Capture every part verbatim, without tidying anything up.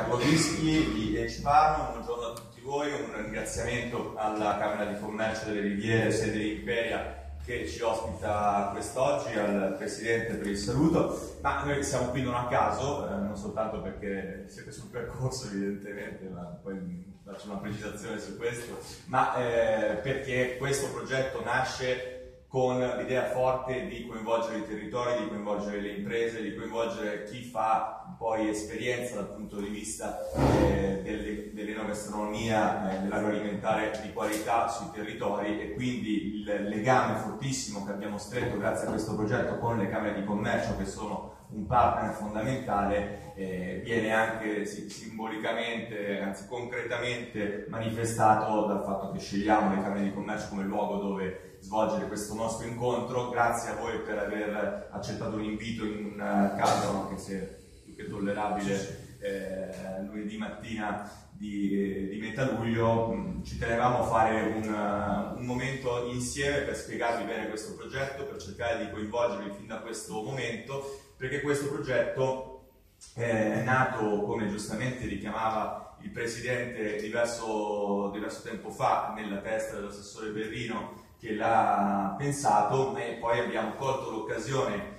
Bodischi di H Farm, buongiorno a tutti voi, un ringraziamento alla Camera di Commercio delle Riviere, sede di Imperia, che ci ospita quest'oggi, al Presidente per il saluto. Ma noi siamo qui non a caso, eh, non soltanto perché siete sul percorso evidentemente, ma poi faccio una precisazione su questo, ma eh, perché questo progetto nasce con l'idea forte di coinvolgere i territori, di coinvolgere le imprese, di coinvolgere chi fa poi esperienza dal punto di vista eh, dell'enogastronomia, eh, dell'agroalimentare di qualità sui territori, e quindi il legame fortissimo che abbiamo stretto grazie a questo progetto con le Camere di Commercio, che sono un partner fondamentale, eh, viene anche sì, simbolicamente, anzi concretamente manifestato dal fatto che scegliamo le Camere di Commercio come luogo dove svolgere questo nostro incontro. Grazie a voi per aver accettato l'invito in un caso, anche se più che tollerabile, eh, lunedì mattina di, di metà luglio. Ci tenevamo a fare un, un momento insieme per spiegarvi bene questo progetto, per cercare di coinvolgervi fin da questo momento, perché questo progetto è nato, come giustamente richiamava il Presidente diverso, diverso tempo fa, nella testa dell'assessore Berrino che l'ha pensato, e poi abbiamo colto l'occasione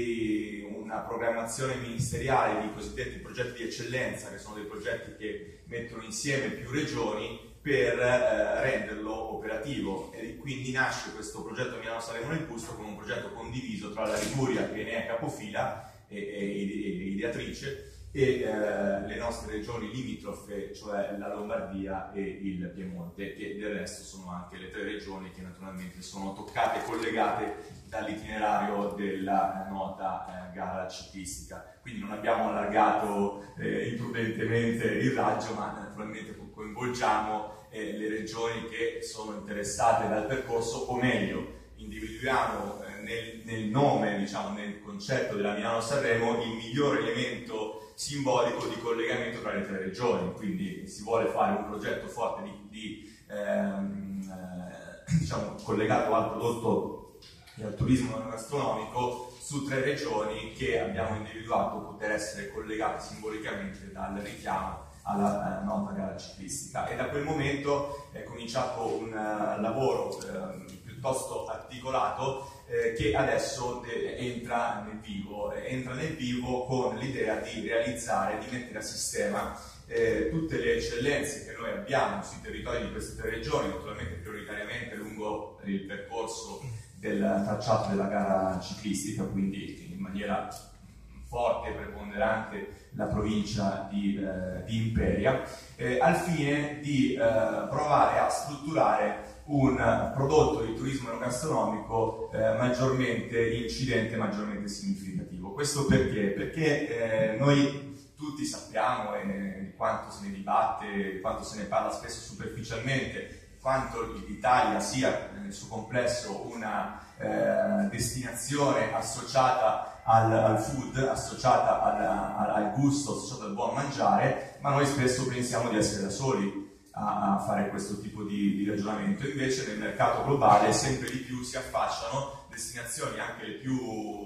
di una programmazione ministeriale di cosiddetti progetti di eccellenza, che sono dei progetti che mettono insieme più regioni per eh, renderlo operativo, e quindi nasce questo progetto Milano Sanremo nel Busto come un progetto condiviso tra la Liguria, che ne è capofila e, e, e ideatrice, e eh, le nostre regioni limitrofe, cioè la Lombardia e il Piemonte, che del resto sono anche le tre regioni che naturalmente sono toccate e collegate dall'itinerario della nota eh, gara ciclistica. Quindi non abbiamo allargato eh, imprudentemente il raggio, ma naturalmente coinvolgiamo eh, le regioni che sono interessate dal percorso, o meglio, individuiamo eh, nel, nel nome, diciamo, nel concetto della Milano Sanremo, il migliore elemento simbolico di collegamento tra le tre regioni. Quindi si vuole fare un progetto forte di, di ehm, eh, diciamo, collegato al prodotto e al turismo gastronomico su tre regioni che abbiamo individuato poter essere collegate simbolicamente dal richiamo alla uh, nota gara ciclistica. E da quel momento è cominciato un uh, lavoro uh, piuttosto articolato eh, che adesso entra nel vivo, entra nel vivo con l'idea di realizzare, di mettere a sistema eh, tutte le eccellenze che noi abbiamo sui territori di queste tre regioni, naturalmente prioritariamente lungo il percorso del tracciato della gara ciclistica, quindi in maniera forte e preponderante la provincia di, eh, di Imperia, eh, al fine di eh, provare a strutturare un prodotto di turismo enogastronomico eh, maggiormente incidente, maggiormente significativo. Questo perché? Perché eh, noi tutti sappiamo eh, di quanto se ne dibatte, di quanto se ne parla spesso superficialmente, quanto l'Italia sia nel suo complesso una eh, destinazione associata al, al food, associata al, al, al gusto, associata al buon mangiare, ma noi spesso pensiamo di essere da soli a, a fare questo tipo di, di ragionamento. Invece nel mercato globale sempre di più si affacciano destinazioni, anche le più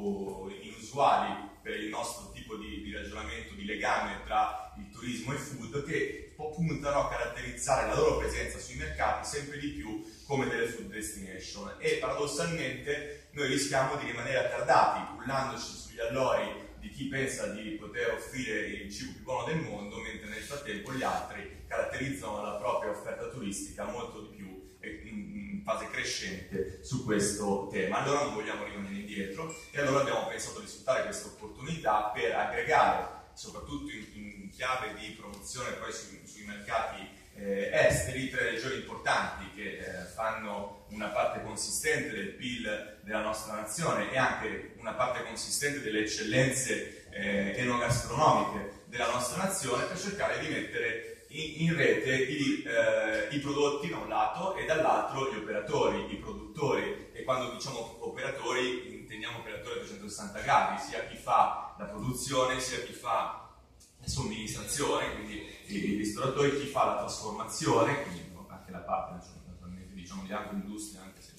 inusuali per il nostro tipo di, di ragionamento, di legame tra il turismo e il food, che puntano a caratterizzare la loro presenza sui mercati sempre di più come delle food destination, e paradossalmente noi rischiamo di rimanere attardati, cullandoci sugli allori di chi pensa di poter offrire il cibo più buono del mondo, mentre nel frattempo gli altri caratterizzano la propria offerta turistica molto di più in fase crescente su questo tema. Allora non vogliamo rimanere indietro, e allora abbiamo pensato di sfruttare questa opportunità per aggregare, soprattutto in, in chiave di promozione poi su, sui mercati eh, esteri, tre regioni importanti che eh, fanno una parte consistente del P I L della nostra nazione e anche una parte consistente delle eccellenze eh, enogastronomiche della nostra nazione, per cercare di mettere in, in rete i, eh, i prodotti da un lato e dall'altro gli operatori, i produttori. E quando diciamo operatori intendiamo operatori a trecentosessanta gradi, sia chi fa la produzione, sia chi fa la somministrazione, quindi i ristoratori, chi fa la trasformazione, quindi anche la parte naturalmente diciamo di agroindustria, anche se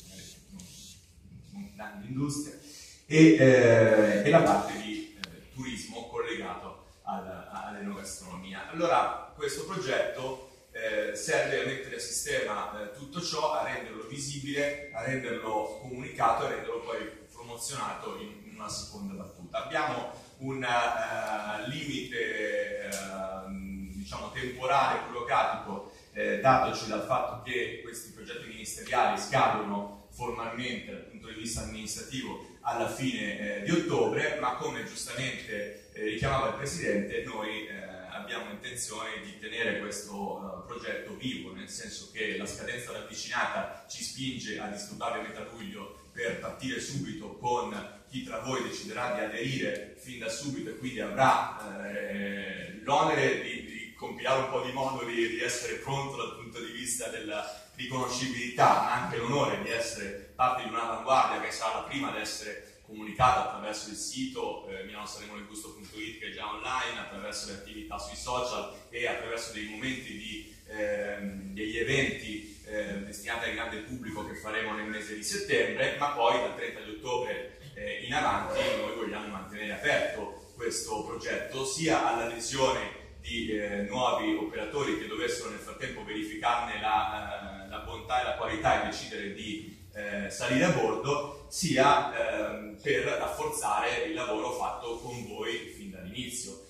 non grande industria, e, eh, e la parte di eh, turismo collegato al, all'enogastronomia. Allora questo progetto eh, serve a mettere a sistema eh, tutto ciò, a renderlo visibile, a renderlo comunicato e a renderlo poi promozionato in, in una seconda battuta. Abbiamo un uh, limite uh, diciamo temporale, burocratico, eh, datoci dal fatto che questi progetti ministeriali scadono formalmente dal punto di vista amministrativo alla fine eh, di ottobre, ma come giustamente eh, richiamava il Presidente, noi eh, abbiamo intenzione di tenere questo uh, progetto vivo, nel senso che la scadenza ravvicinata ci spinge a disturbarlo a metà luglio per partire subito con chi tra voi deciderà di aderire fin da subito e quindi avrà eh, l'onere di, di compilare un po' di moduli, di essere pronto dal punto di vista della riconoscibilità, ma anche l'onore di essere parte di un'avanguardia che sarà la prima ad essere comunicata attraverso il sito eh, milano sanremo del gusto punto it, che è già online, attraverso le attività sui social e attraverso dei momenti di, eh, degli eventi eh, destinati al grande pubblico che faremo nel mese di settembre, ma poi dal trenta di ottobre eh, in avanti noi vogliamo mantenere aperto questo progetto sia all'adesione di eh, nuovi operatori che dovessero nel frattempo verificarne la, eh, la bontà e la qualità e decidere di eh, salire a bordo, sia eh, per rafforzare il lavoro fatto con voi fin dall'inizio.